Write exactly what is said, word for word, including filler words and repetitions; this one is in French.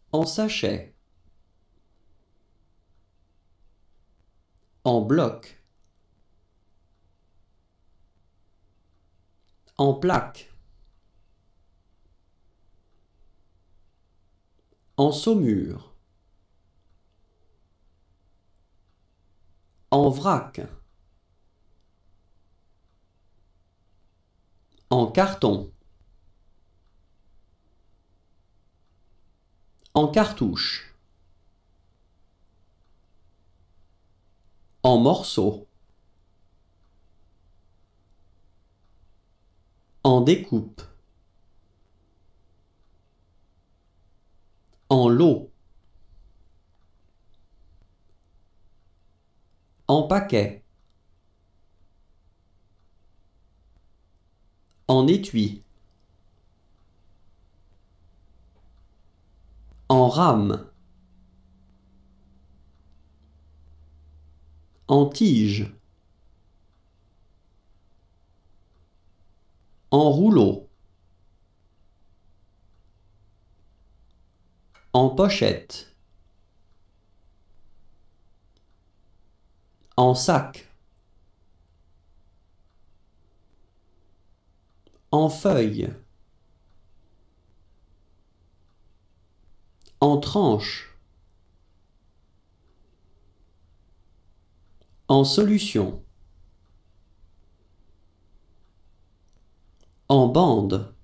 En sachet. En bloc. En plaque. En saumure. En vrac. En carton. En cartouche. En morceaux. En découpe. En lot. En paquet. En étui. En rame. En tige. En rouleau. En pochette. En sac. En feuille. En tranche. En solution. En bande.